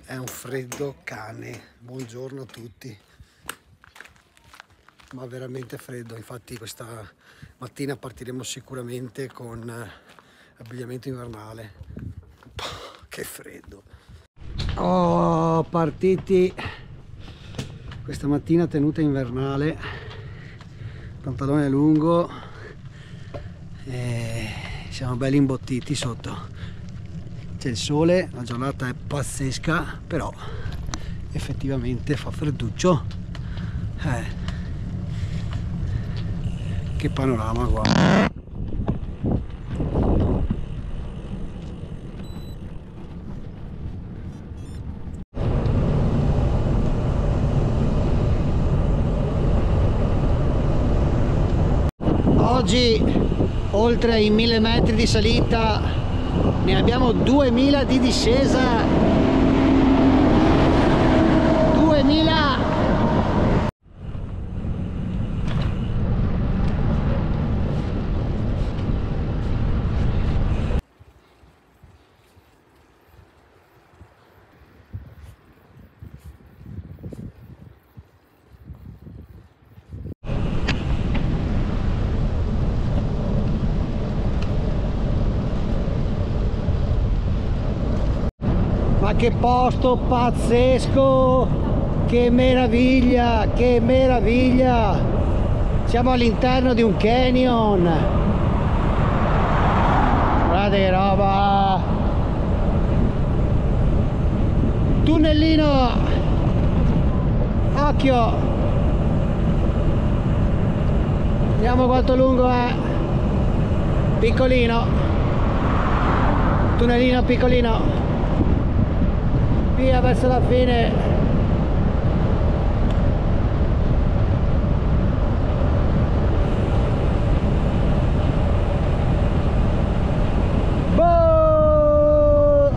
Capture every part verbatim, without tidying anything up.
È un freddo cane, buongiorno a tutti, ma veramente freddo. Infatti questa mattina partiremo sicuramente con abbigliamento invernale. Che freddo. Oh, partiti questa mattina tenuta invernale, pantalone lungo e siamo belli imbottiti sotto. C'è il sole, la giornata è pazzesca, però effettivamente fa fredduccio. Eh, che panorama, guarda. Oggi oltre ai mille metri di salita ne abbiamo duemila di discesa. duemila. Ma che posto pazzesco, che meraviglia, che meraviglia, siamo all'interno di un canyon, guarda che roba, tunnellino, occhio, vediamo quanto lungo è, piccolino, tunnellino piccolino, via verso la fine. Boh!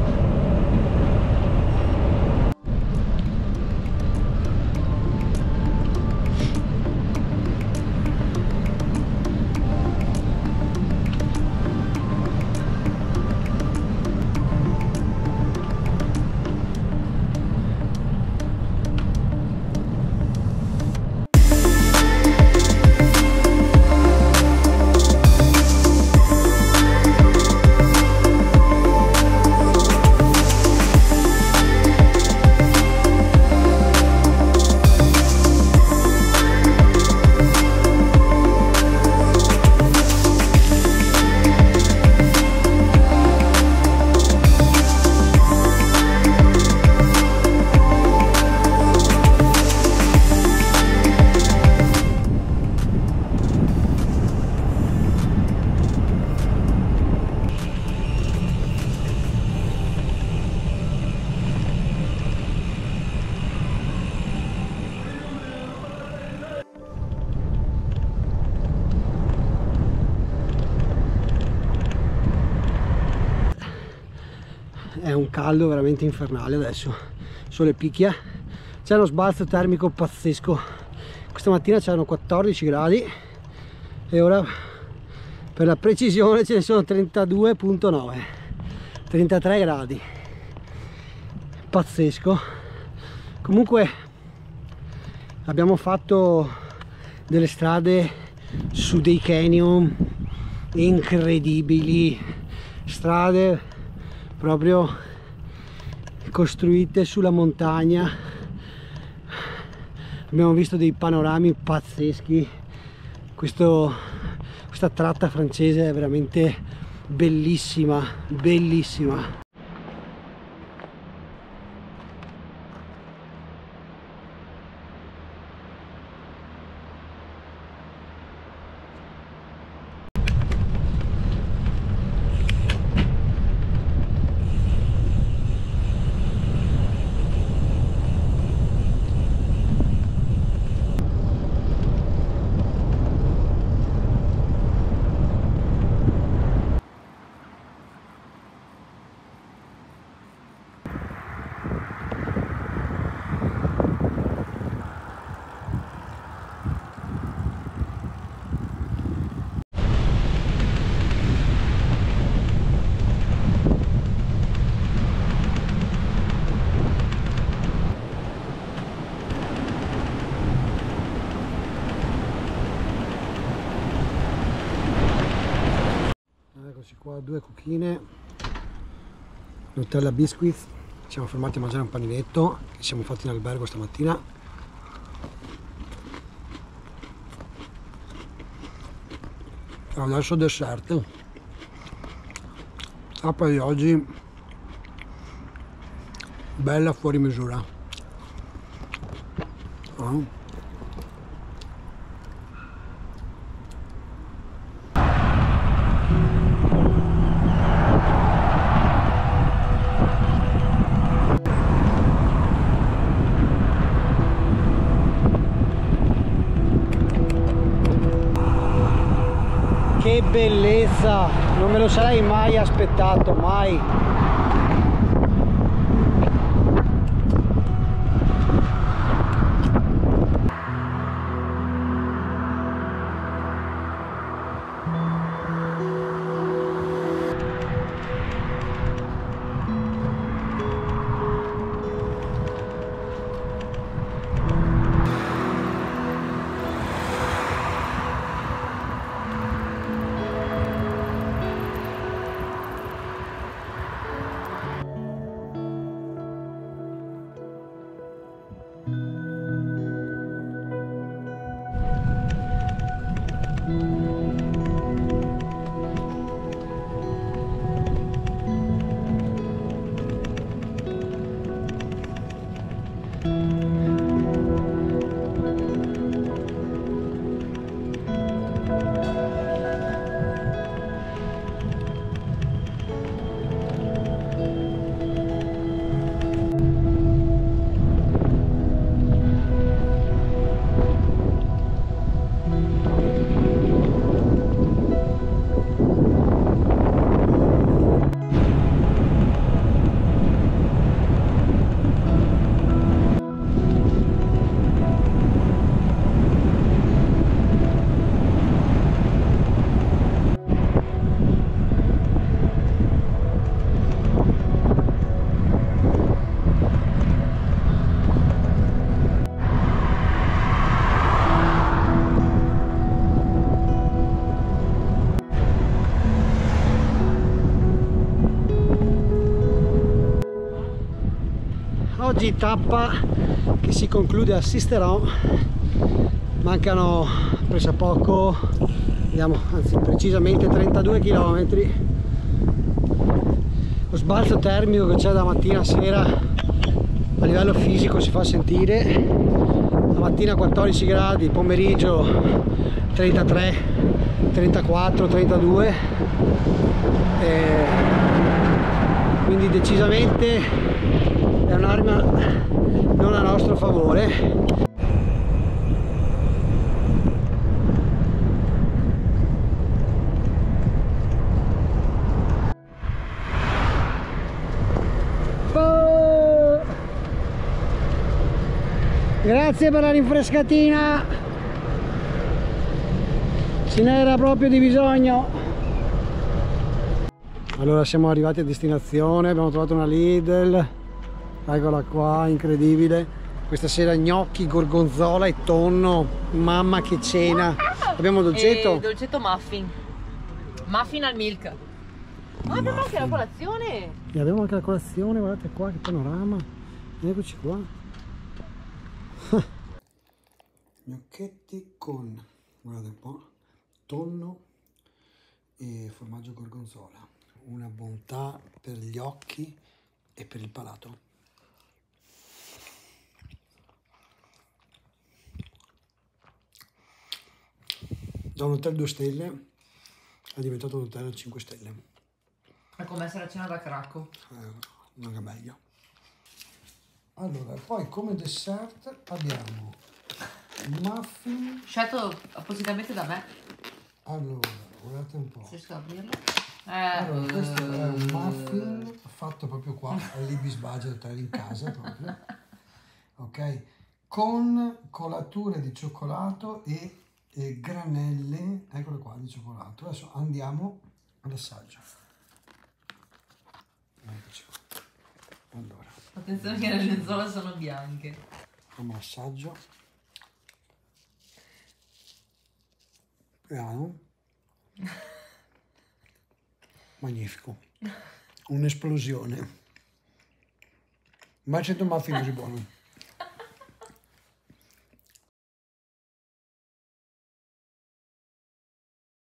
È un caldo veramente infernale adesso, sole picchia, c'è uno sbalzo termico pazzesco. Questa mattina c'erano quattordici gradi e ora per la precisione ce ne sono trentadue virgola nove, trentatré gradi, pazzesco. Comunque abbiamo fatto delle strade su dei canyon incredibili, strade proprio costruite sulla montagna. Abbiamo visto dei panorami pazzeschi. Questo, questa tratta francese è veramente bellissima, bellissima. eccoci qua, due cucchine, Nutella Biscuits. Ci siamo fermati a mangiare un paninetto che siamo fatti in albergo stamattina. Adesso dessert, tappa di oggi bella fuori misura. Oh. Che bellezza, non me lo sarei mai aspettato, mai. Oggi tappa che si conclude a Sisteron, mancano pressappoco, vediamo, anzi precisamente trentadue chilometri. Lo sbalzo termico che c'è da mattina a sera a livello fisico si fa sentire. La mattina quattordici gradi, pomeriggio trentatré, trentaquattro, trentadue, e quindi decisamente è un'arma non a nostro favore. Oh! Grazie per la rinfrescatina, ce n'era proprio di bisogno. Allora siamo arrivati a destinazione, abbiamo trovato una Lidl. Eccola qua, incredibile. Questa sera gnocchi, gorgonzola e tonno. Mamma che cena. Abbiamo dolcetto? E dolcetto muffin. Muffin al milk. Ah, abbiamo anche la colazione. E abbiamo anche la colazione, guardate qua che panorama. Eccoci qua. Gnocchetti con, guardate un po', tonno e formaggio gorgonzola. Una bontà per gli occhi e per il palato. Da un hotel due stelle è diventato un hotel cinque stelle. È come essere a cena da Cracco. Eh, una meglio. Allora, poi come dessert abbiamo muffin. Scelto appositamente da me. Allora, guardate un po'. Se riesco ad aprirlo. Eh, Allora, questo è un muffin fatto proprio qua all'Ibis Budget Hotel in casa proprio. Ok? Con colature di cioccolato e e granelle, eccole qua, di cioccolato. Adesso andiamo all'assaggio. Eccoci qua. Allora, attenzione che le lenzuola sono bianche. facciamo l'assaggio. Piano. Magnifico. Un'esplosione. Mai sento un muffin così buono.